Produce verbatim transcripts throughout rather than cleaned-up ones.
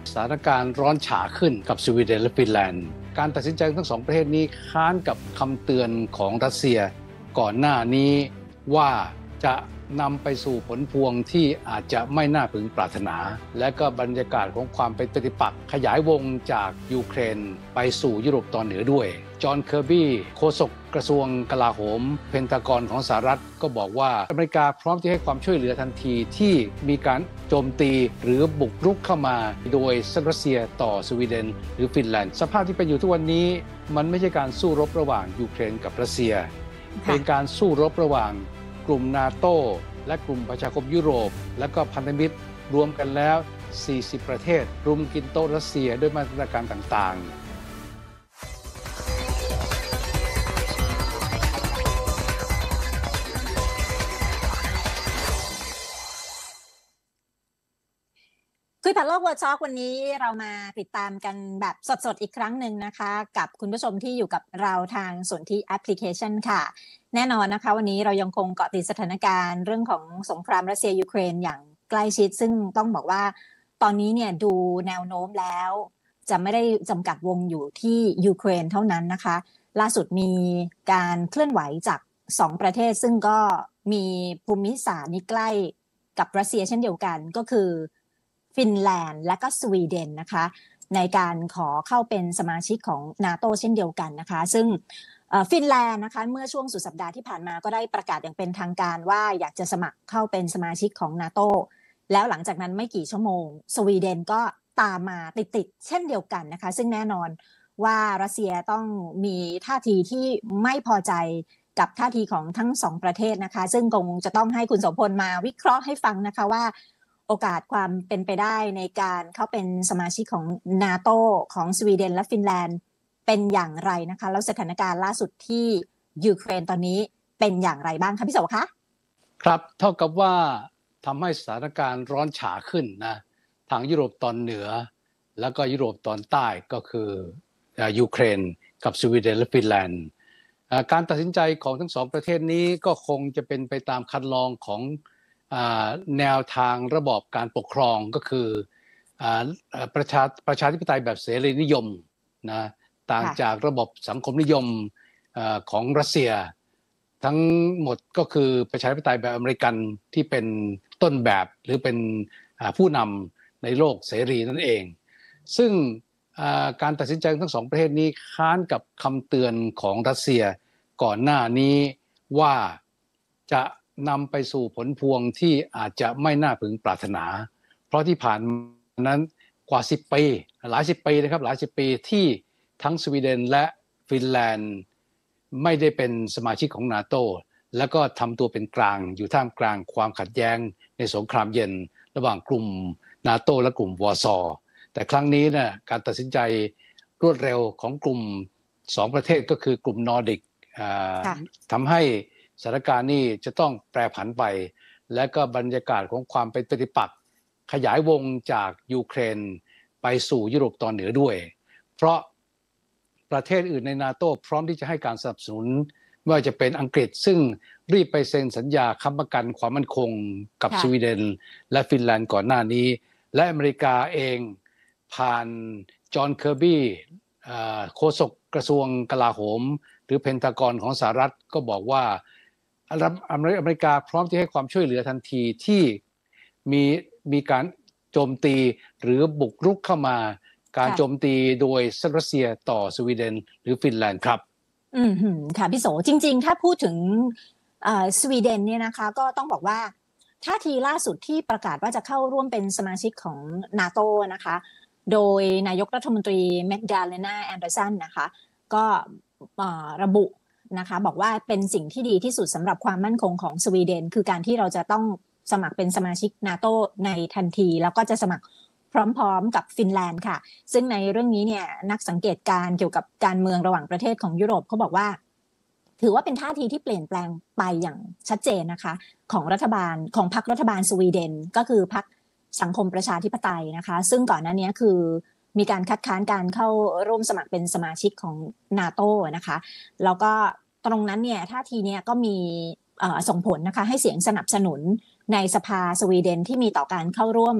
สถานการณ์ร้อนฉาขึ้นกับสวีเดนและฟินแลนด์การตัดสินใจทั้งสองประเทศนี้ค้านกับคำเตือนของรัสเซียก่อนหน้านี้ว่าจะนำไปสู่ผลพวงที่อาจจะไม่น่าพึงปรารถนาและก็บรรยากาศของความเป็นปฏิปักษ์ขยายวงจากยูเครนไปสู่ยุโรปตอนเหนือด้วยจอห์นเคอร์บี้โฆษกกระทรวงกลาโหมเพนทากอนของสหรัฐก็บอกว่าอเมริกาพร้อมที่ให้ความช่วยเหลือทันทีที่มีการโจมตีหรือบุกรุกเข้ามาโดยรัสเซียต่อสวีเดนหรือฟินแลนด์สภาพที่เป็นอยู่ทุกวันนี้มันไม่ใช่การสู้รบระหว่างยูเครนกับรัสเซียเป็นการสู้รบระหว่างกลุ่มนาโต้และกลุ่มประชาคมยุโรปและก็พันธมิตรรวมกันแล้วสี่สิบประเทศรุมกินโต๊ะรัสเซียด้วยมาตรการต่างๆคุยผ่านโลกเวิร์ดช็อควันนี้เรามาติดตามกันแบบสดๆอีกครั้งหนึ่งนะคะกับคุณผู้ชมที่อยู่กับเราทางสนธิแอปพลิเคชันค่ะแน่นอนนะคะวันนี้เรายังคงเกาะติดสถานการณ์เรื่องของสงครามรัสเซียยูเครนอย่างใกล้ชิดซึ่งต้องบอกว่าตอนนี้เนี่ยดูแนวโน้มแล้วจะไม่ได้จำกัดวงอยู่ที่ยูเครนเท่านั้นนะคะล่าสุดมีการเคลื่อนไหวจากสองประเทศซึ่งก็มีภูมิศาสตร์นี้ใกล้กับรัสเซียเช่นเดียวกันก็คือฟินแลนด์และก็สวีเดนนะคะในการขอเข้าเป็นสมาชิกของ NATO เช่นเดียวกันนะคะซึ่งฟินแลนด์นะคะเมื่อช่วงสุดสัปดาห์ที่ผ่านมาก็ได้ประกาศอย่างเป็นทางการว่าอยากจะสมัครเข้าเป็นสมาชิกของ NATO แล้วหลังจากนั้นไม่กี่ชั่วโมงสวีเดนก็ตามมาติดๆเช่นเดียวกันนะคะซึ่งแน่นอนว่ารัสเซียต้องมีท่าทีที่ไม่พอใจกับท่าทีของทั้งสองประเทศนะคะซึ่งคงจะต้องให้คุณโสพลมาวิเคราะห์ให้ฟังนะคะว่าโอกาสความเป็นไปได้ในการเข้าเป็นสมาชิกของ NATO ของสวีเดนและฟินแลนด์เป็นอย่างไรนะคะแล้วสถานการณ์ล่าสุดที่ยูเครนตอนนี้เป็นอย่างไรบ้างคะพี่โสคะครับเท่ากับว่าทำให้สถานการณ์ร้อนฉาขึ้นนะทางยุโรปตอนเหนือแล้วก็ยุโรปตอนใต้ก็คือยูเครนกับสวีเดนและฟินแลนด์การตัดสินใจของทั้งสองประเทศนี้ก็คงจะเป็นไปตามคันลองของแนวทางระบอบการปกครองก็คือประชาประชาธิปไตยแบบเสรีนิยมนะต่างจากระบบสังคมนิยมของรัสเซียทั้งหมดก็คือประชาธิปไตยแบบอเมริกันที่เป็นต้นแบบหรือเป็นผู้นำในโลกเสรีนั่นเองซึ่งการตัดสินใจทั้งสองประเทศนี้ค้านกับคำเตือนของรัสเซียก่อนหน้านี้ว่าจะนำไปสู่ผลพวงที่อาจจะไม่น่าพึงปรารถนาเพราะที่ผ่านมานั้นกว่าสิบปีหลายสิบปีนะครับหลายสิบปีที่ทั้งสวีเดนและฟินแลนด์ไม่ได้เป็นสมาชิกของ NATO แล้วก็ทำตัวเป็นกลางอยู่ท่ามกลางความขัดแย้งในสงครามเย็นระหว่างกลุ่ม NATO และกลุ่มวอร์ซอแต่ครั้งนี้เนี่ยการตัดสินใจรวดเร็วของกลุ่มสองประเทศก็คือกลุ่มนอร์ดิกทำให้สถานการณ์นี้จะต้องแปรผันไปและก็บรรยากาศของความเป็นปฏิปักษ์ขยายวงจากยูเครนไปสู่ยุโรปตอนเหนือด้วยเพราะประเทศอื่นใน NATO พร้อมที่จะให้การสนับสนุนไม่ว่าจะเป็นอังกฤษซึ่งรีบไปเซ็นสัญญาค้ำประกันความมั่นคงกับสวีเดนและฟินแลนด์ก่อนหน้านี้และอเมริกาเองผ่านจอห์นเคอร์บี้โฆษกกระทรวงกลาโหมหรือเพนทากอนของสหรัฐก็บอกว่าอเมริกาพร้อมที่ให้ความช่วยเหลือทันทีที่มีมีการโจมตีหรือบุกรุกเข้ามาการโจมตีโดยรัสเซียต่อสวีเดนหรือฟินแลนด์ครับอืมค่ะพี่โสจริงๆถ้าพูดถึงสวีเดนเนี่ยนะคะก็ต้องบอกว่าท่าทีล่าสุดที่ประกาศว่าจะเข้าร่วมเป็นสมาชิกของ NATO นะคะโดยนายกรัฐมนตรีแมกดาเลนาแอนเดอร์สันนะคะก็ระบุนะคะบอกว่าเป็นสิ่งที่ดีที่สุดสำหรับความมั่นคงของสวีเดนคือการที่เราจะต้องสมัครเป็นสมาชิก NATO ในทันทีแล้วก็จะสมัครพร้อมๆกับฟินแลนด์ค่ะซึ่งในเรื่องนี้เนี่ยนักสังเกตการเกี่ยวกับการเมืองระหว่างประเทศของยุโรปเขาบอกว่าถือว่าเป็นท่าทีที่เปลี่ยนแปลงไปอย่างชัดเจนนะคะของรัฐบาลของพรรครัฐบาลสวีเดนก็คือพรรคสังคมประชาธิปไตยนะคะซึ่งก่อนหน้านี้คือมีการคัดค้านการเข้าร่วมสมัครเป็นสมาชิกของ NATO นะคะแล้วก็ตรงนั้นเนี่ยท่าทีเนี่ยก็มีส่งผลนะคะให้เสียงสนับสนุนในสภาสวีเดนที่มีต่อการเข้าร่วม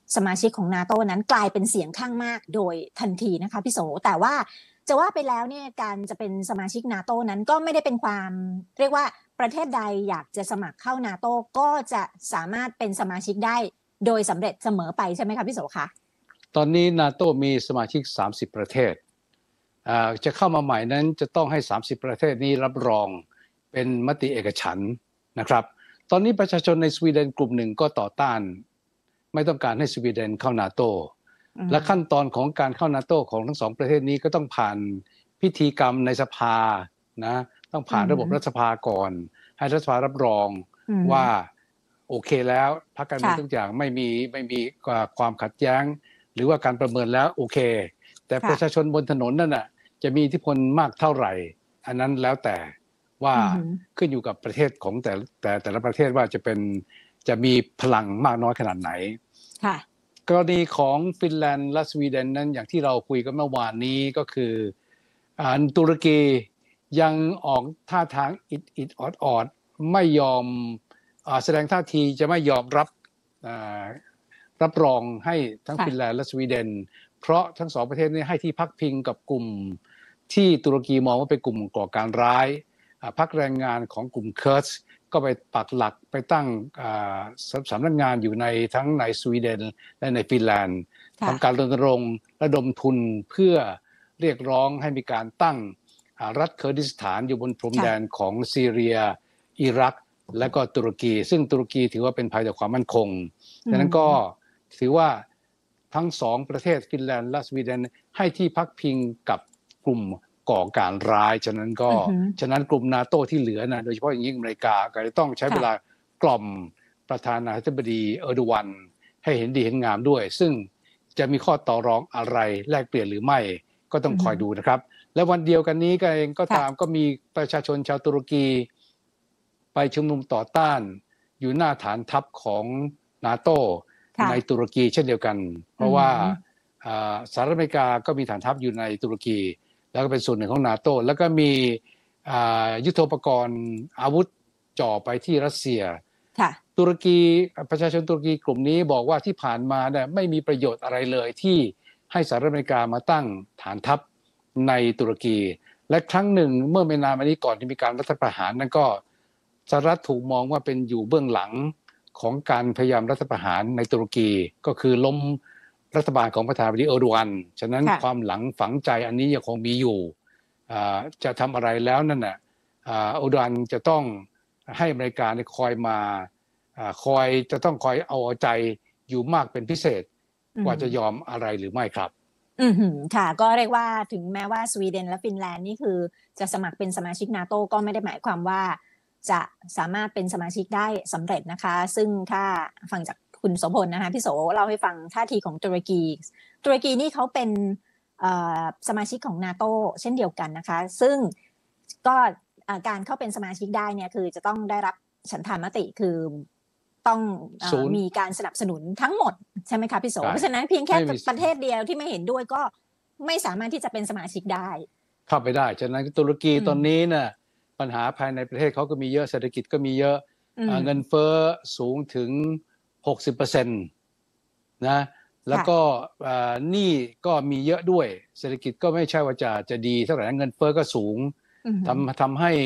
สมาชิกของนาโต้นั้นกลายเป็นเสียงข้างมากโดยทันทีนะคะพี่โสแต่ว่าจะว่าไปแล้วเนี่ยการจะเป็นสมาชิกนาโต้นั้นก็ไม่ได้เป็นความเรียกว่าประเทศใดอยากจะสมัครเข้านาโต้ก็จะสามารถเป็นสมาชิกได้โดยสำเร็จเสมอไปใช่ไหมคะพี่โสคะตอนนี้นาโต้มีสมาชิกสามสิบประเทศจะเข้ามาใหม่นั้นจะต้องให้สามสิบประเทศนี้รับรองเป็นมติเอกฉันท์นะครับตอนนี้ประชาชนในสวีเดนกลุ่มหนึ่งก็ต่อต้านไม่ต้องการให้สวีเดนเข้านาโต้และขั้นตอนของการเข้านาโต้ของทั้งสองประเทศนี้ก็ต้องผ่านพิธีกรรมในสภานะต้องผ่านระบบรัฐสภาก่อนให้รัฐสภารับรองว่าโอเคแล้วพรรคการเมืองทุกอย่างไม่มีไม่มีความขัดแย้งหรือว่าการประเมินแล้วโอเคแต่ประชาชนบนถนนนั่นน่ะจะมีอิทธิพลมากเท่าไหร่อันนั้นแล้วแต่ว่าขึ้นอยู่กับประเทศของแต่แต่แต่ละประเทศว่าจะเป็นจะมีพลังมากน้อยขนาดไหนกรณีของฟินแลนด์และสวีเดนนั้นอย่างที่เราคุยกันเมื่อวานนี้ก็คือตุรกียังออกท่าทางอิดอิดออดออดไม่ยอมแสดงท่าทีจะไม่ยอมรับรับรองให้ทั้งฟินแลนด์และสวีเดนเพราะทั้งสองประเทศนี้ให้ที่พักพิงกับกลุ่มที่ตุรกีมองว่าเป็นกลุ่มก่อการร้ายพรรคแรงงานของกลุ่มเคิร์ดก็ไปปักหลักไปตั้งสำนักงานอยู่ในทั้งในสวีเดนและในฟินแลนด์ทำการรณรงค์ระดมทุนเพื่อเรียกร้องให้มีการตั้งรัฐเคอร์ดิสถานอยู่บนพรมแดนของซีเรียอิรักและก็ตุรกีซึ่งตุรกีถือว่าเป็นภัยต่อความมั่นคงดังนั้นก็ถือว่าทั้งสองประเทศฟินแลนด์และสวีเดนให้ที่พักพิงกับกลุ่มก่อการร้ายฉะนั้นก็ฉะนั้นกลุ่มนาโต้ที่เหลือนะโดยเฉพาะอย่างยิ่งอเมริกาก็จะต้องใช้เวลากล่อมประธานาธิบดีเออร์โดวันให้เห็นดีเห็นงามด้วยซึ่งจะมีข้อต่อรองอะไรแลกเปลี่ยนหรือไม่ก็ต้องคอยดูนะครับและวันเดียวกันนี้ก็เองก็ตามก็มีประชาชนชาวตุรกีไปชุมนุมต่อต้านอยู่หน้าฐานทัพของนาโต้ในตุรกีเช่นเดียวกันเพราะว่าสหรัฐอเมริกาก็มีฐานทัพอยู่ในตุรกีแล้วก็เป็นส่วนหนึ่งของนาโต้แล้วก็มียุทโธปกรณ์อาวุธจ่อไปที่รัสเซียตุรกีประชาชนตุรกีกลุ่มนี้บอกว่าที่ผ่านมาเนี่ยไม่มีประโยชน์อะไรเลยที่ให้สหรัฐอเมริกามาตั้งฐานทัพในตุรกีและครั้งหนึ่งเมื่อไม่นานมานี้ก่อนที่มีการรัฐประหารนั้นก็สหรัฐถูกมองว่าเป็นอยู่เบื้องหลังของการพยายามรัฐประหารในตุรกีก็คือล้มรัฐบาลของประธานาธิบดีเออร์โดวันฉะนั้นความหลังฝังใจอันนี้ยังคงมีอยู่จะทำอะไรแล้วนั่นน่ะเออร์โดวันจะต้องให้อเมริกาคอยมาคอยจะต้องคอยเอาใจอยู่มากเป็นพิเศษกว่าจะยอมอะไรหรือไม่ครับอืมค่ะก็เรียกว่าถึงแม้ว่าสวีเดนและฟินแลนด์นี่คือจะสมัครเป็นสมาชิกนาโต้ก็ไม่ได้หมายความว่าจะสามารถเป็นสมาชิกได้สำเร็จนะคะซึ่งถ้าฟังจากคุณโสพลนะคะพี่โสเล่าให้ฟังท่าทีของตุรกีตุรกีนี่เขาเป็นสมาชิกของนาโต้เช่นเดียวกันนะคะซึ่งก็การเข้าเป็นสมาชิกได้เนี่ยคือจะต้องได้รับฉันทามติคือต้องมีการสนับสนุนทั้งหมดใช่ไหมคะพี่โสเพราะฉะนั้นเพียงแค่ประเทศเดียวที่ไม่เห็นด้วยก็ไม่สามารถที่จะเป็นสมาชิกได้เข้าไปได้ฉะนั้นตุรกีตอนนี้น่ะปัญหาภายในประเทศเขาก็มีเยอะเศรษฐกิจก็มีเยอะเงินเฟ้อสูงถึง หกสิบเปอร์เซ็นต์ นะแล้วก็หนี้ก็มีเยอะด้วยเศรษฐกิจก็ไม่ใช่ว่าจะจะดีเท่าไหร่เงินเฟ้อก็สูงทำทำให้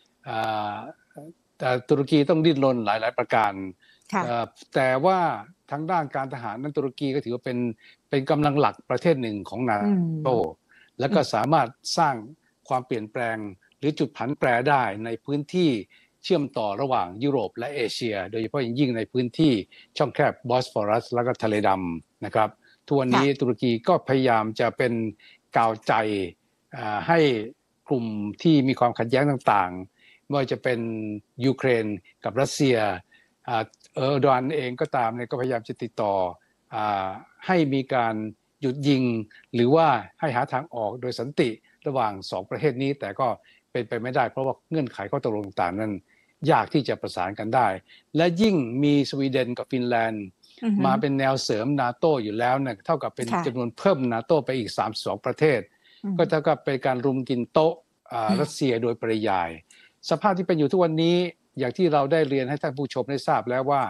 ตุรกีต้องดิ้นรนหลายๆประการแต่ว่าทางด้านการทหารนั้นตุรกีก็ถือว่าเป็นเป็นกำลังหลักประเทศหนึ่งของนาโต้แล้วก็สามารถสร้างความเปลี่ยนแปลงหรือจุดผันแปรได้ในพื้นที่เชื่อมต่อระหว่างยุโรปและเอเชียโดยเฉพาะอย่างยิ่งในพื้นที่ช่องแคบบอสฟอรัสแล้วก็ทะเลดำนะครับทุกวันนี้ตุรกีก็พยายามจะเป็นกาวใจให้กลุ่มที่มีความขัดแย้งต่างๆไม่ว่าจะเป็นยูเครนกับรัสเซียเออร์โดวันเองก็ตามเนี่ยก็พยายามจะติดต่อให้มีการหยุดยิงหรือว่าให้หาทางออกโดยสันติระหว่างสองประเทศนี้แต่ก็เป็นไปไม่ได้เพราะว่าเงื่อนไขข้อตกลงต่างๆนั้นยากที่จะประสานกันได้และยิ่งมีสวีเดนกับฟินแลนด์มาเป็นแนวเสริมนาโต้อยู่แล้วเนี่ยเท่ากับเป็นจำนวนเพิ่มนาโต้ไปอีกสามสิบสองประเทศก็เท่ากับเป็นการรุมกินโต๊ะรัสเซียโดยปริยายสภาพที่เป็นอยู่ทุกวันนี้อย่างที่เราได้เรียนให้ท่านผู้ชมได้ทราบแล้วว่า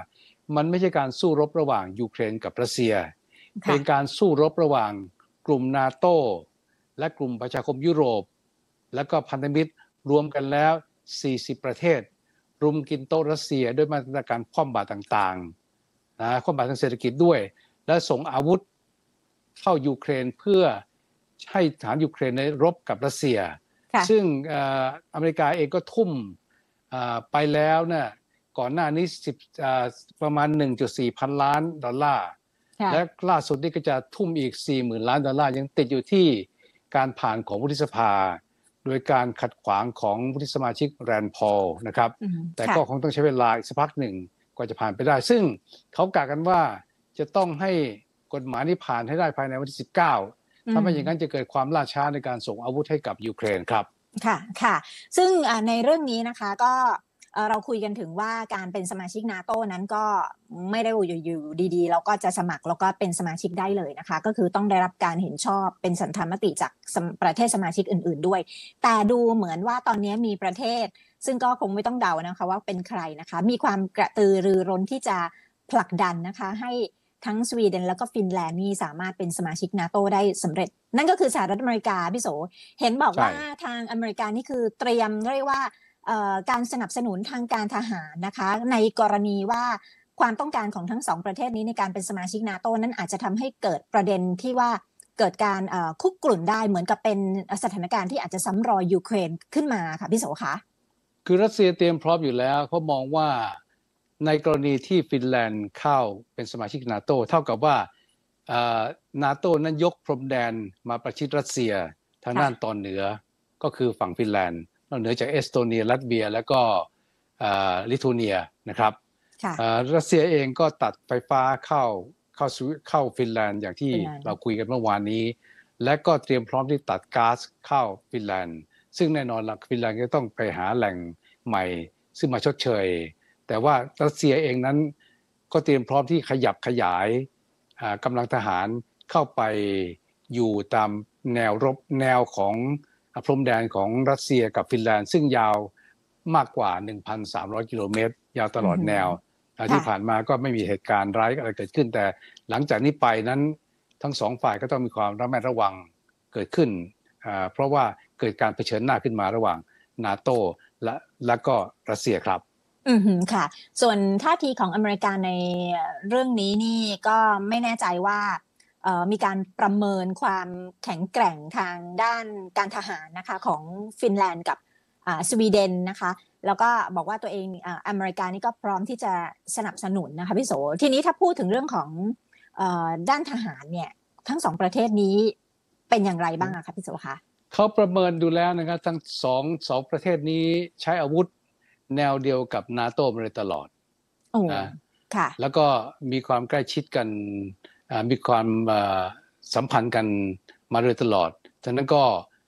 มันไม่ใช่การสู้รบระหว่างยูเครนกับรัสเซียค่ะเป็นการสู้รบระหว่างกลุ่มนาโตและกลุ่มประชาคมยุโรปและก็พันธมิตรรวมกันแล้วสี่สิบประเทศรุมกินโต๊ะรัสเซียด้วยมาตรการคว่ำบาตรต่างๆนะคว่ำบาตรทางเศรษฐกิจด้วยและส่งอาวุธเข้ายูเครนเพื่อให้ทหารยูเครนได้รบกับรัสเซียซึ่งอเมริกาเองก็ทุ่มไปแล้วเนี่ยก่อนหน้านี้สิบประมาณ หนึ่งจุดสี่ พันล้านดอลลาร์และล่าสุดนี่ก็จะทุ่มอีก สี่หมื่น ล้านดอลลาร์ยังติดอยู่ที่การผ่านของวุฒิสภาโดยการขัดขวางของวุฒิสมาชิกแรนด์พอลนะครับแต่ก็คงต้องใช้เวลาอีกสักพักหนึ่งกว่าจะผ่านไปได้ซึ่งเขากะกันว่าจะต้องให้กฎหมายนี้ผ่านให้ได้ภายในวันที่สิบเก้าถ้าไม่อย่างนั้นจะเกิดความล่าช้าในการส่งอาวุธให้กับยูเครนครับค่ะค่ะซึ่งในเรื่องนี้นะคะก็เราคุยกันถึงว่าการเป็นสมาชิกนาโต้นั้นก็ไม่ได้อยู่ๆดีๆเราก็จะสมัครแล้วก็เป็นสมาชิกได้เลยนะคะก็คือต้องได้รับการเห็นชอบเป็นสันธรรมติจากประเทศสมาชิกอื่นๆด้วยแต่ดูเหมือนว่าตอนนี้มีประเทศซึ่งก็คงไม่ต้องเดานะคะว่าเป็นใครนะคะมีความกระตือรือร้นที่จะผลักดันนะคะให้ทั้งสวีเดนแล้วก็ฟินแลนด์นี่สามารถเป็นสมาชิกนาโต้ได้สำเร็จนั่นก็คือสหรัฐอเมริกาพี่โสเห็นบอกว่าทางอเมริกานี่คือเตรียมเรียกว่าการสนับสนุนทางการทหารนะคะในกรณีว่าความต้องการของทั้งสองประเทศนี้ในการเป็นสมาชิกนาโต้นั้นอาจจะทำให้เกิดประเด็นที่ว่าเกิดการคุกกรุ่นได้เหมือนกับเป็นสถานการณ์ที่อาจจะซ้ำรอยยูเครนขึ้นมาค่ะพี่โสคะคือรัสเซียเตรียมพร้อมอยู่แล้วเขามองว่าในกรณีที่ฟินแลนด์เข้าเป็นสมาชิกนาโต้เท่ากับว่านาโต้นั้นยกพรมแดนมาประชิดรัสเซียทางด้านตอนเหนือก็คือฝั่งฟินแลนด์นอกเหนือจากเอสโตเนียลัตเวียแล้วก็ลิทัวเนียนะครับรัสเซียเองก็ตัดไฟฟ้าเข้าเข้าเข้าฟินแลนด์อย่างที่เราคุยกันเมื่อวานนี้และก็เตรียมพร้อมที่ตัดก๊าซเข้าฟินแลนด์ซึ่งแน่นอนล่ะฟินแลนด์ก็ต้องไปหาแหล่งใหม่ซึ่งมาชดเชยแต่ว่ารัสเซียเองนั้นก็เตรียมพร้อมที่ขยับขยายกำลังทหารเข้าไปอยู่ตามแนวรบแนวของพรมแดนของรัสเซียกับฟินแลนด์ซึ่งยาวมากกว่า หนึ่งพันสามร้อย กิโลเมตรยาวตลอดแนวที่ผ่านมาก็ไม่มีเหตุการณ์ร้ายอะไรเกิดขึ้นแต่หลังจากนี้ไปนั้นทั้งสองฝ่ายก็ต้องมีความระมัดระวังเกิดขึ้นเพราะว่าเกิดการเผชิญหน้าขึ้นมาระหว่างนาโต้และและก็รัสเซียครับอืมค่ะส่วนท่าทีของอเมริกาในเรื่องนี้นี่ก็ไม่แน่ใจว่ามีการประเมินความแข็งแกร่งทางด้านการทหารนะคะของฟินแลนด์กับสวีเดนนะคะแล้วก็บอกว่าตัวเองอเมริกานี่ก็พร้อมที่จะสนับสนุนนะคะพี่โสทีนี้ถ้าพูดถึงเรื่องของด้านทหารเนี่ยทั้งสองประเทศนี้เป็นอย่างไรบ้างคะพี่โสคะเขาประเมินดูแล้วนะครับทั้งสองสองประเทศนี้ใช้อาวุธแนวเดียวกับนาโต้มาโดยตลอดนะค่ะแล้วก็มีความใกล้ชิดกันมีความสัมพันธ์กันมาโดยตลอดฉะนั้นก็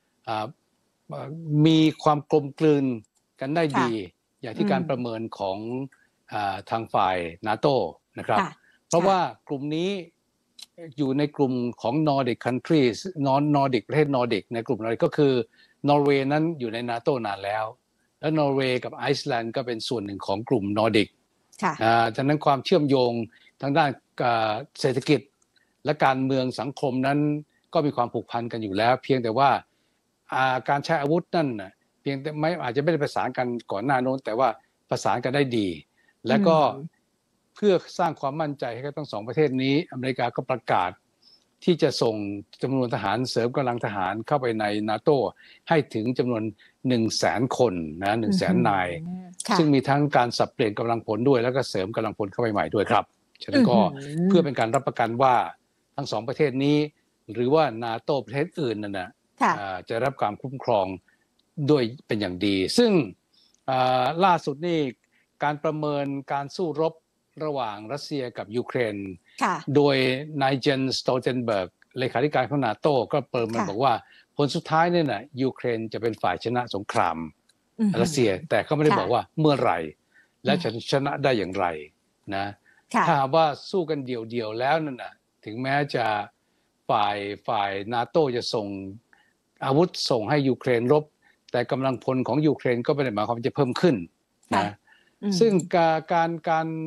มีความกลมกลืนกันได้ดีอย่างที่การประเมินของทางฝ่ายนาโต้นะครับเพราะว่ากลุ่มนี้อยู่ในกลุ่มของ Nordic countries Nordic ประเทศ Nordic ในกลุ่มอะไรก็คือนอร์เวย์นั้นอยู่ในนาโต้นานแล้วและนอร์เวย์กับไอซ์แลนด์ก็เป็นส่วนหนึ่งของกลุ่มนอร์ดิกฉะนั้นความเชื่อมโยงทางด้านเศรษฐกิจและการเมืองสังคมนั้นก็มีความผูกพันกันอยู่แล้วเพียงแต่ว่าการใช้อาวุธนั่นเพียงแต่ไม่อาจจะไม่ได้ประสานกันก่อนหน้าโน้นแต่ว่าประสานกันได้ดีและก็เพื่อสร้างความมั่นใจให้กับทั้งสองประเทศนี้อเมริกาก็ประกาศที่จะส่งจำนวนทหารเสริมกำลังทหารเข้าไปในนาโต้ให้ถึงจำนวนหนึ่งแสนคนนะหนึ่งแสนนายซึ่งมีทั้งการสับเปลี่ยนกำลังพลด้วยแล้วก็เสริมกำลังพลเข้าไปใหม่ด้วยครับฉะนั้นก็เพื่อเป็นการรับประกันว่าทั้งสองประเทศนี้หรือว่านาโต้ประเทศอื่นนั่นนะจะรับการคุ้มครองด้วยเป็นอย่างดีซึ่งล่าสุดนี่การประเมินการสู้รบระหว่างรัสเซียกับยูเครนโดยนายเจนสโตลเทนเบิร์กเลขาธิการของนาโต้ก็ประเมินบอกว่าผลสุดท้ายเนี่ยนะยูเครนจะเป็นฝ่ายชนะสงครามรัสเซียแต่เขาไม่ได้บอกว่าเมื่อไหร่และจะชนะได้อย่างไรนะถ้าว่าสู้กันเดี่ยวๆแล้วนั่นนะถึงแม้จะฝ่ายฝ่ายนาโต้จะส่งอาวุธส่งให้ยูเครนรบแต่กำลังพลของยูเครนก็ไม่ได้หมายความว่าจะเพิ่มขึ้นนะซึ่งการการการ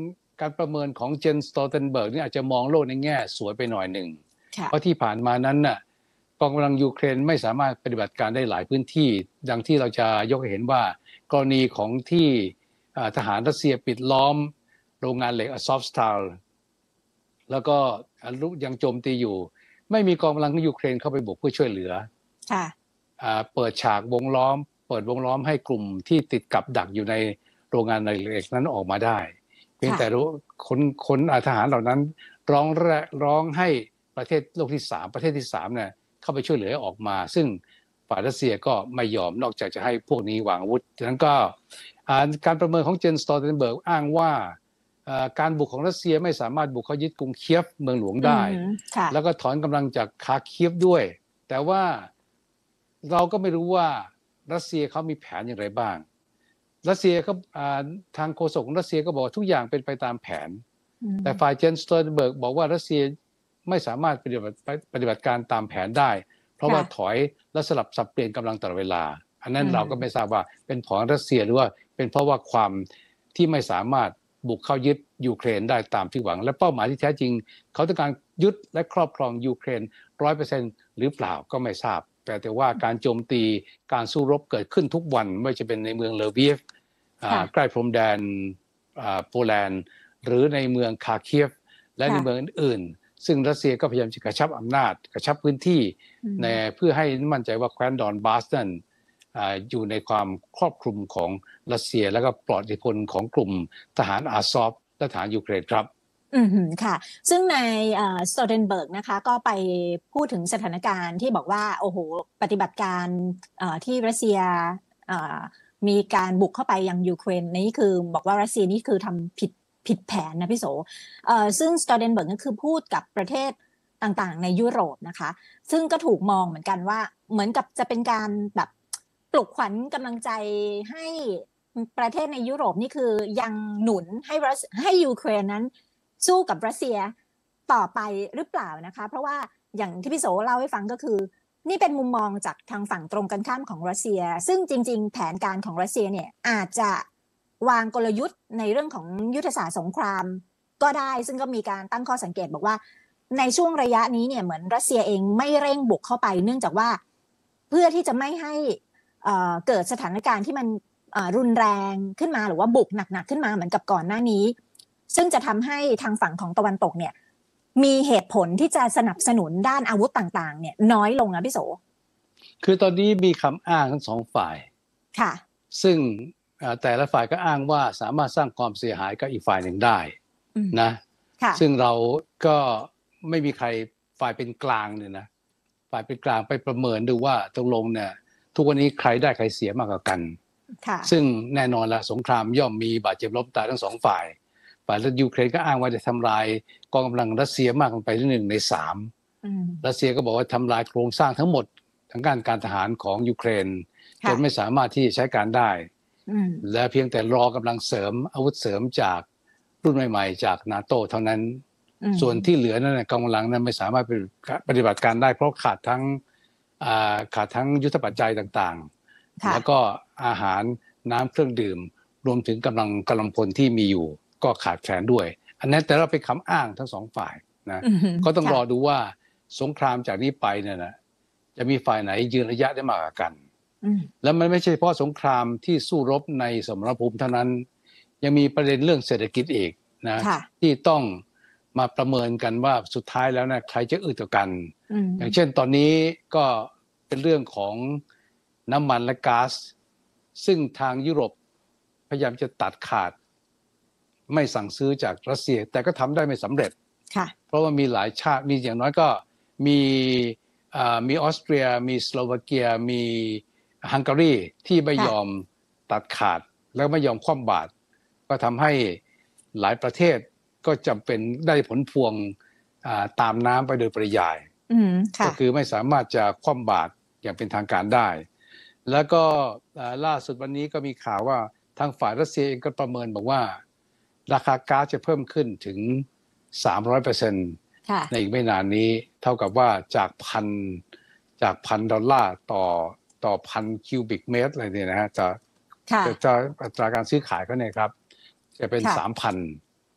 การประเมินของเจนสโตลเทนเบิร์กนี่อาจจะมองโลกในแง่สวยไปหน่อยหนึ่งค่ะเพราะที่ผ่านมานั้นน่ะกองกำลังยูเครนไม่สามารถปฏิบัติการได้หลายพื้นที่ดังที่เราจะยกให้เห็นว่ากรณีของที่อ่าทหารรัสเซียปิดล้อมโรงงานเหล็กอซอฟสตาลแล้วก็ยังโจมตีอยู่ไม่มีกองกำลังของยูเครนเข้าไปบุกเพื่อช่วยเหลือค่ะอ่าเปิดฉากวงล้อม เปิดวงล้อมให้กลุ่มที่ติดกับดักอยู่ในโรงงานเหล็กนั้นออกมาได้เพียงแต่รู้คนคนอาทหารเหล่านั้นร้องร้องให้ประเทศโลกที่สามประเทศที่สามเนี่ยเข้าไปช่วยเหลือออกมา ซึ่งฝ่ายรัสเซียก็ไม่ยอมนอกจากจะให้พวกนี้วางอาวุธฉะนั้นก็การประเมินของเจนสโตลเทนเบิร์กอ้างว่าการบุกของรัสเซียไม่สามารถบุกเข้ายึดกรุงเคียฟเมืองหลวงได้แล้วก็ถอนกำลังจากคาร์คีฟด้วยแต่ว่าเราก็ไม่รู้ว่ารัสเซียเขามีแผนอย่างไรบ้างรัสเซียก็ทางโฆษกของรัสเซียก็บอกทุกอย่างเป็นไปตามแผนแต่ฝ่ายเจนสโตลเทนเบิร์กบอกว่ารัสเซียไม่สามารถปฏิบัติปฏิบัติการตามแผนได้เพราะว่าถอยและสลับสับเปลี่ยนกำลังตลอดเวลาอันนั้นเราก็ไม่ทราบว่าเป็นเพราะรัสเซียหรือว่าเป็นเพราะว่าความที่ไม่สามารถบุกเข้ายึดยูเครนได้ตามที่หวังและเป้าหมายที่แท้จริงเขาต้องการยึดและครอบครองยูเครน ร้อยเปอร์เซ็นต์ หรือเปล่าก็ไม่ทราบแต่แต่ว่าการโจมตีการสู้รบเกิดขึ้นทุกวันไม่ว่าจะเป็นในเมืองเลวีฟใกล้พรมแดนโปแลนด์หรือในเมืองคาร์คีฟและในเมืองอื่นๆซึ่งรัสเซียก็พยายามจะกระชับอำนาจกระชับพื้นที่ในเพื่อให้มั่นใจว่าแคว้นดอนบาสนั้นอยู่ในความครอบคลุมของรัสเซียและก็ปลอดอิทธิพลของกลุ่มทหารอาซอฟและทหารยูเครนครับอืมค่ะซึ่งในสโตลเทนเบิร์กนะคะก็ไปพูดถึงสถานการณ์ที่บอกว่าโอ้โหปฏิบัติการที่รัสเซียมีการบุกเข้าไปยังยูเครนนี่คือบอกว่ารัสเซียนี่คือทำผิดผิดแผนนะพี่โสซึ่งสโตลเทนเบิร์กก็คือพูดกับประเทศต่างๆในยุโรปนะคะซึ่งก็ถูกมองเหมือนกันว่าเหมือนกับจะเป็นการแบบปลุกขวัญกำลังใจให้ประเทศในยุโรปนี่คือยังหนุนให้ให้ยูเครนนั้นสู้กับรัสเซียต่อไปหรือเปล่านะคะเพราะว่าอย่างที่พี่โสเล่าให้ฟังก็คือนี่เป็นมุมมองจากทางฝั่งตรงกันข้ามของรัสเซียซึ่งจริงๆแผนการของรัสเซียเนี่ยอาจจะวางกลยุทธ์ในเรื่องของยุทธศาสตร์สงครามก็ได้ซึ่งก็มีการตั้งข้อสังเกตบอกว่าในช่วงระยะนี้เนี่ยเหมือนรัสเซียเองไม่เร่งบุกเข้าไปเนื่องจากว่าเพื่อที่จะไม่ให้เอ่อเกิดสถานการณ์ที่มันรุนแรงขึ้นมาหรือว่าบุกหนักๆขึ้นมาเหมือนกับก่อนหน้านี้ซึ่งจะทำให้ทางฝั่งของตะวันตกเนี่ยมีเหตุผลที่จะสนับสนุนด้านอาวุธต่างๆเนี่ยน้อยลงนะพี่โสคือตอนนี้มีคำอ้างทั้งสองฝ่ายค่ะซึ่งแต่ละฝ่ายก็อ้างว่าสามารถสร้างความเสียหายกับอีกฝ่ายหนึ่งได้นะซึ่งเราก็ไม่มีใครฝ่ายเป็นกลางเนี่ยนะฝ่ายเป็นกลางไปประเมินดูว่าตกลงเนี่ยทุกวันนี้ใครได้ใครเสียมากกว่ากันซึ่งแน่นอนละสงครามย่อมมีบาดเจ็บล้มตายทั้งสองฝ่ายฝ่ายยูเครนก็อ้างว่าจะทำลายกองกำลังรัสเซียมากลงไปที่หนึ่งในสามรัสเซียก็บอกว่าทำลายโครงสร้างทั้งหมดทางการการทหารของยูเครนจนไม่สามารถที่จะใช้การได้และเพียงแต่รอกำลังเสริมอาวุธเสริมจากรุ่นใหม่ๆจากนาโต้เท่านั้นส่วนที่เหลือนั้นกองกำลังนั้นไม่สามารถปฏิบัติการได้เพราะขาดทั้งขาดทั้งยุทธปัจจัยต่างๆแล้วก็อาหารน้ำเครื่องดื่มรวมถึงกำลังกำลังพลที่มีอยู่ก็ขาดแคลนด้วยอันนั้นแต่เราเป็นคำอ้างทั้งสองฝ่ายนะก็ต้องรอดูว่าสงครามจากนี้ไปเนี่ยนะจะมีฝ่ายไหนยืนระยะได้มากกว่ากันแล้วมันไม่ใช่เฉพาะสงครามที่สู้รบในสมรภูมิเท่านั้นยังมีประเด็นเรื่องเศรษฐกิจอีกนะที่ต้องมาประเมินกันว่าสุดท้ายแล้วนะใครจะอึดกว่ากันอย่างเช่นตอนนี้ก็เป็นเรื่องของน้ำมันและก๊าซซึ่งทางยุโรปพยายามจะตัดขาดไม่สั่งซื้อจากรัสเซียแต่ก็ทำได้ไม่สำเร็จเพราะว่ามีหลายชาติมีอย่างน้อยก็มีมีออสเตรียมีสโลวาเกียมีฮังการีที่ไม่ยอมตัดขาดแล้วไม่ยอมคว่ำบาตรก็ทำให้หลายประเทศก็จำเป็นได้ผลพวงตามน้ำไปโดยปริยายก็คือไม่สามารถจะคว่ำบาตรอย่างเป็นทางการได้แล้วก็ล่าสุดวันนี้ก็มีข่าวว่าทางฝ่ายรัสเซียเองก็ประเมินบอกว่าราคาก๊าซจะเพิ่มขึ้นถึง สามร้อยเปอร์เซ็นต์ ในอีกไม่นานนี้เท่ากับว่าจากพันจากพันดอลลาร์ต่อต่อพันคิวบิกเมตรอะไรเนี่ยนะฮะจะจะอัตราการซื้อขายเขาเนี่ยครับจะเป็น สามพัน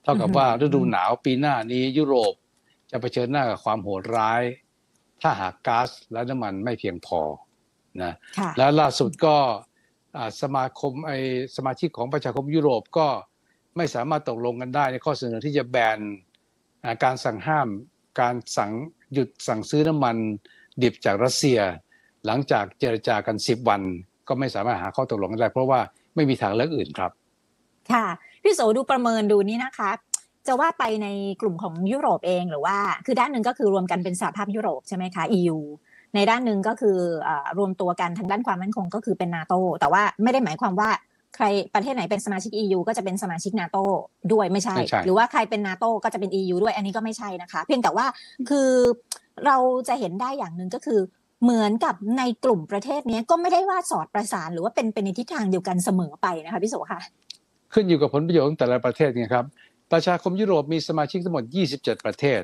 ท่ากับว่าอืมฤดูหนาวปีหน้านี้ยุโรปจะเผชิญหน้ากับความโหดร้าย ถ้าหากก๊าซและน้ำมันไม่เพียงพอนะค่ะและล่าสุดก็อ่าสมาคมไอสมาชิกของประชาคมยุโรปก็ไม่สามารถตกลงกันได้ในข้อเสนอที่จะแบนอ่าการสั่งห้ามการสั่งหยุดสั่งซื้อน้ำมันดิบจากรัสเซีย หลังจากเจรจากันสิบวันก็ไม่สามารถหาข้อตกลงกันได้เพราะว่าไม่มีทางเลือกอื่นครับค่ะพี่โสดูประเมินดูนี่นะคะจะว่าไปในกลุ่มของยุโรปเองหรือว่าคือด้านหนึ่งก็คือรวมกันเป็นสหภาพยุโรปใช่ไหมคะ อี ยู ในด้านหนึ่งก็คือเอ่อรวมตัวกันทางด้านความมั่นคงก็คือเป็น NATO แต่ว่าไม่ได้หมายความว่าใครประเทศไหนเป็นสมาชิก อี ยู ก็จะเป็นสมาชิก NATO ด้วยไม่ใช่ไม่ใช่หรือว่าใครเป็น NATO ก็จะเป็น อี ยู ด้วยอันนี้ก็ไม่ใช่นะคะเพียงแต่ว่าคือเราจะเห็นได้อย่างหนึ่งก็คือเหมือนกับในกลุ่มประเทศนี้ก็ไม่ได้ว่าสอดประสานหรือว่าเป็นเป็นในทิศทางเดียวกันเสมอไปนะคะพี่โสค่ะขึ้นอยู่กับผลประโยชน์ของแต่ละประเทศไงครับประชาคมยุโรปมีสมาชิกทั้งหมดยี่สิบเจ็ดประเทศ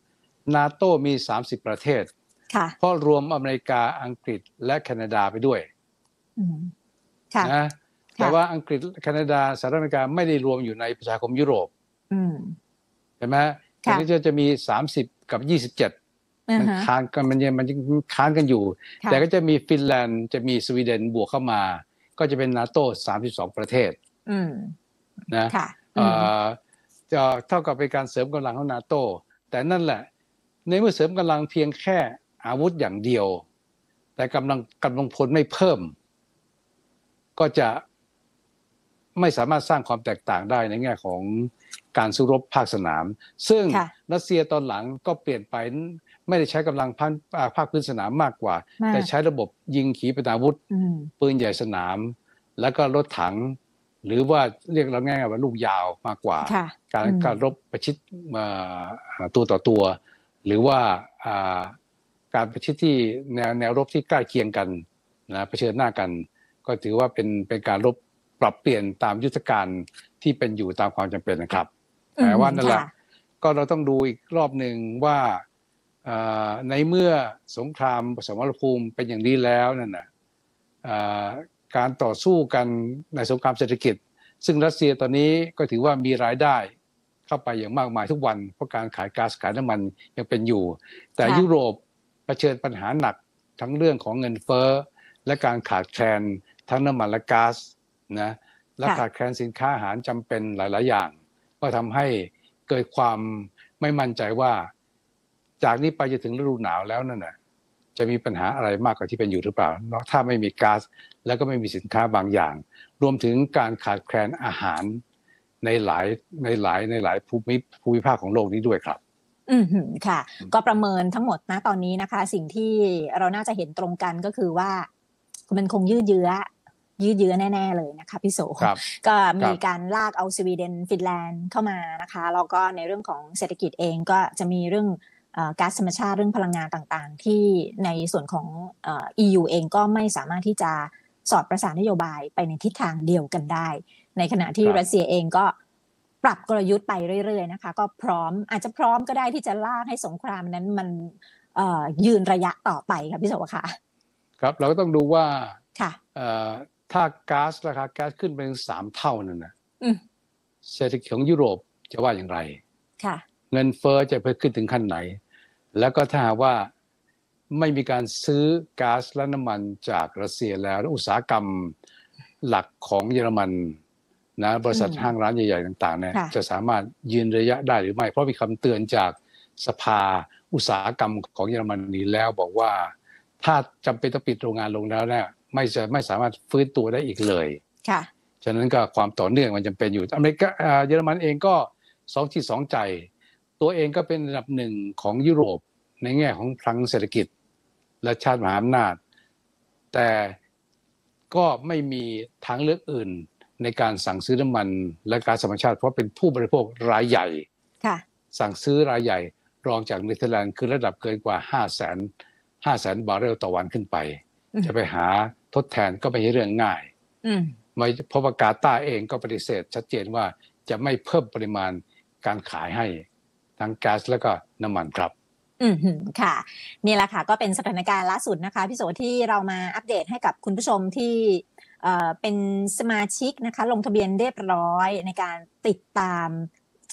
NATO มีสามสิบประเทศค่ะเพราะรวมอเมริกาอังกฤษและแคนาดาไปด้วยอืมค่ะนะแต่ว่าอังกฤษแคนาดาสหรัฐอเมริกาไม่ได้รวมอยู่ในประชาคมยุโรปอืมเห็นไหมค่ะแต่ก็จะมีสามสิบกับยี่สิบเจ็ดอือมันฮะค้านกันมันยังมันยังค้านกันอยู่ค่ะแต่ก็จะมีฟินแลนด์จะมีสวีเดนบวกเข้ามา ก็จะเป็น NATO สามสิบสองประเทศอืมนะค่ะเอ่อจะเท่ากับเป็นการเสริมกำลังของ NATO แต่นั่นแหละในเมื่อเสริมกำลังเพียงแค่อาวุธอย่างเดียว แต่กำลังกำลังพลไม่เพิ่ม ก็จะไม่สามารถสร้างความแตกต่างได้ในแง่ของการสู้รบภาคสนาม ซึ่งค่ะรัสเซียตอนหลังก็เปลี่ยนไปไม่ได้ใช้กำลังพันอ่าภาคพื้นสนามมากกว่ามากแต่ใช้ระบบยิงขีปนาวุธอืมปืนใหญ่สนาม แล้วก็รถถัง หรือว่าเรียกเราง่ายๆว่าลูกยาวมากกว่าค่ะการอืมการรบประชิดเอ่อตัวต่อตัว หรือว่าอ่าการประชิดที่แนวแนวรบที่ใกล้เคียงกันนะเผชิญหน้ากัน ก็ถือว่าเป็นเป็นการรบปรับเปลี่ยนตามยุทธการที่เป็นอยู่ตามความจำเป็นนะครับอืมแต่ว่านั่นแหละค่ะก็เราต้องดูอีกรอบหนึ่งว่าเอ่อในเมื่อสงครามสมรภูมิเป็นอย่างนี้แล้วนั่นนะเอ่อการต่อสู้กันในสงครามเศรษฐกิจ ซึ่งรัสเซียตอนนี้ก็ถือว่ามีรายได้เข้าไปอย่างมากมายทุกวันเพราะการขายก๊าซขายน้ำมันยังเป็นอยู่ แต่ค่ะยุโรปเผชิญปัญหาหนักทั้งเรื่องของเงินเฟ้อและการขาดแคลนทั้งน้ำมันและก๊าซนะและค่ะขาดแคลนสินค้าอาหารจำเป็นหลาย ๆ อย่าง ก็ทำให้เกิดความไม่มั่นใจว่า จากนี้ไปจะถึงฤดูหนาวแล้วนั่นน่ะจะมีปัญหาอะไรมากกว่าที่เป็นอยู่หรือเปล่าถ้าไม่มีก๊าซแล้วก็ไม่มีสินค้าบางอย่าง รวมถึงการขาดแคลนอาหารในหลายในหลายในหลายภูมิภูมิภาคของโลกนี้ด้วยครับอืมค่ะ ก็ประเมินทั้งหมดนะตอนนี้นะคะ สิ่งที่เราน่าจะเห็นตรงกันก็คือว่ามันคงยืดเยื้อยืดเยื้อแน่ๆเลยนะคะพี่โสครับก็มีการลากเอาสวีเดนฟินแลนด์เข้ามานะคะแล้วก็ในเรื่องของเศรษฐกิจเองก็จะมีเรื่องเอ่อก๊าซธรรมชาติเรื่องพลังงานต่างๆ ที่ในส่วนของเอ่อ อี ยู เองก็ไม่สามารถที่จะสอดประสานนโยบายไปในทิศทางเดียวกันได้ ในขณะที่ครับรัสเซียเองก็ปรับกลยุทธ์ไปเรื่อยๆนะคะก็พร้อมอาจจะพร้อมก็ได้ที่จะลากให้สงครามนั้นมันเอ่อยืนระยะต่อไปค่ะพี่โสค่ะครับเราก็ต้องดูว่าค่ะเอ่อถ้าก๊าซราคาก๊าซขึ้นไปถึงสามเท่านั่นนะอืมเศรษฐกิจของยุโรปจะว่าอย่างไรค่ะเงินเฟ้อจะเพิ่มขึ้นถึงขั้นไหน แล้วก็ถ้าหากว่าไม่มีการซื้อก๊าซและน้ำมันจากรัสเซียแล้วอุตสาหกรรมหลักของเยอรมันนะบริษัทอืมห้างร้านใหญ่ๆต่างๆเนี่ยค่ะจะสามารถยืนระยะได้หรือไม่เพราะมีคำเตือนจากสภาอุตสาหกรรมของเยอรมนีแล้วบอกว่าถ้าจำเป็นต้องปิดโรงงานลงแล้วเนี่ยไม่จะไม่สามารถฟื้นตัวได้อีกเลยค่ะฉะนั้นก็ความต่อเนื่องมันจำเป็นอยู่อเมริกาเอ่อเยอรมันเองก็สองจิตสองใจ ตัวเองก็เป็นอันดับหนึ่งของยุโรปในแง่ของพลังเศรษฐกิจและชาติมหาอำนาจ แต่ก็ไม่มีทางเลือกอื่นในการสั่งซื้อน้ำมันและก๊าซธรรมชาติเพราะเป็นผู้บริโภครายใหญ่ค่ะสั่งซื้อรายใหญ่รองจากเนเธอร์แลนด์คือระดับเกินกว่า ห้าแสน ห้าแสน บาร์เรลต่อวันขึ้นไปอืมจะไปหาทดแทนก็ไม่ใช่เรื่องง่ายอืมไม่เพราะว่ากาตาร์เองก็ปฏิเสธชัดเจนว่าจะไม่เพิ่มปริมาณการขายให้ทั้งก๊าซและก็น้ำมันครับอืมค่ะนี่แหละค่ะก็เป็นสถานการณ์ล่าสุดนะคะพี่โสที่เรามาอัปเดตให้กับคุณผู้ชมที่เอ่อเป็นสมาชิกนะคะลงทะเบียนเรียบร้อยในการติดตาม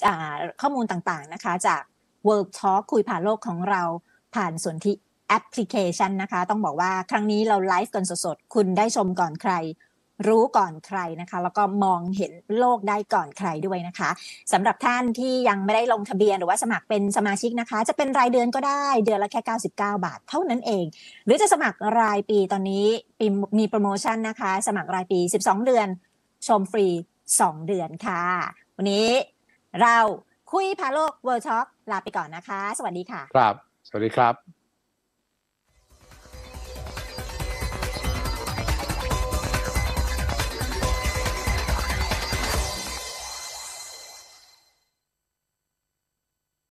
ข้อมูลต่างๆนะคะจาก World Talk คุยผ่านโลกของเราผ่านสนธิแอปพลิเคชันนะคะต้องบอกว่าครั้งนี้เราไลฟ์กันสดๆคุณได้ชมก่อนใครรู้ก่อนใครนะคะแล้วก็มองเห็นโลกได้ก่อนใครด้วยนะคะสำหรับท่านที่ยังไม่ได้ลงทะเบียนหรือว่าสมัครเป็นสมาชิกนะคะจะเป็นรายเดือนก็ได้เดือนละแค่เก้าสิบเก้าบาทเท่านั้นเองหรือจะสมัครรายปีตอนนี้มีโปรโมชั่นนะคะสมัครรายปีสิบสองเดือนชมฟรีสองเดือนค่ะวันนี้เราคุยผ่านโลก World Talk ลาไปก่อนนะคะสวัสดีค่ะครับสวัสดีครับ